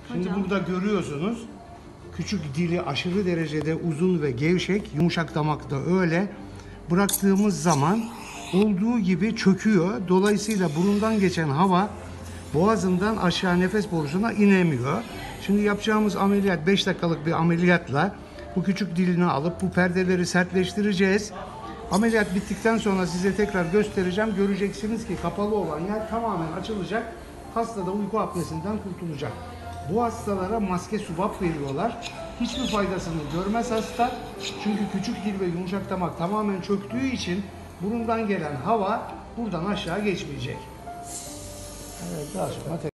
Şimdi Hocam. burada görüyorsunuz. Küçük dili aşırı derecede uzun ve gevşek. Yumuşak damak da öyle. Bıraktığımız zaman olduğu gibi çöküyor. Dolayısıyla burundan geçen hava boğazından aşağı nefes borusuna inemiyor. Şimdi yapacağımız ameliyat 5 dakikalık bir ameliyatla bu küçük dilini alıp bu perdeleri sertleştireceğiz. Ameliyat bittikten sonra size tekrar göstereceğim. Göreceksiniz ki kapalı olan yer tamamen açılacak. Hasta da uyku apnesinden kurtulacak. Bu hastalara maske subap veriyorlar. Hiçbir faydasını görmez hasta. Çünkü küçük dil ve yumuşak damak tamamen çöktüğü için burundan gelen hava buradan aşağı geçmeyecek. Evet, daha sonra